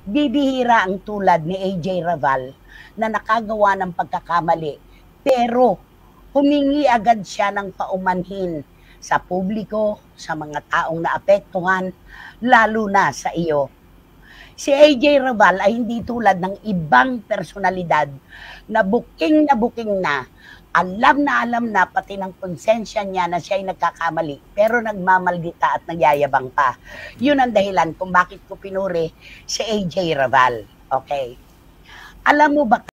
Bibihira ang tulad ni AJ Raval na nakagawa ng pagkakamali pero humingi agad siya ng paumanhin sa publiko, sa mga taong naapektuhan, lalo na sa iyo. Si AJ Raval ay hindi tulad ng ibang personalidad na buking na alam na pati ng konsensya niya na siya ay nagkakamali, pero nagmamaldita at nagyayabang pa. Yun ang dahilan kung bakit ko pinuri si AJ Raval. Okay. Alam mo ba